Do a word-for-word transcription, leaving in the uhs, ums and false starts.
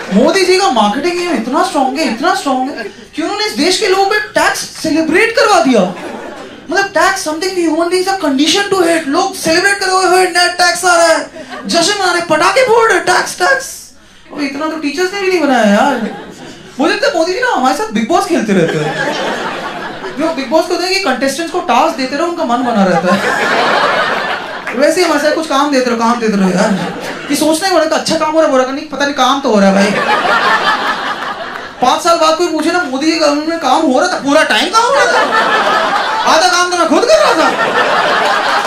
मोदी जी का marketing M इतना strong है, इतना स्ट्रॉन्ग है कि उन्होंने इस देश के लोगों पे टैक्स सेलिब्रेट करवा दिया। मतलब that's something we human beings are conditioned to hate. लोग सेलिब्रेट कर रहे हैं, नेट टैक्स आ रहा है, जश्न मना रहे, पटाखे फोड़ रहे, टैक्स टैक्स। और इतना तो टीचर्स ने भी नहीं बनाया यार। मुझे लगता है मोदी जी ना हमारे साथ बिग बॉस खेलते रहते हैं। जो बिग बॉस को होता है कि कंटेस्टेंट्स को टास्क देते रहो, उनका मन बना रहता है। वैसे ही हमारे साथ कुछ काम देते रहो, काम देते रहो यार। कि सोचने वाले का अच्छा काम हो रहा है, बुरा का नहीं, पता नहीं काम तो हो रहा है भाई। पांच साल बाद कोई पूछे ना मोदी जी गवर्नमेंट में काम हो रहा था, पूरा टाइम काम हो रहा था, आधा काम तो मैं खुद कर रहा था।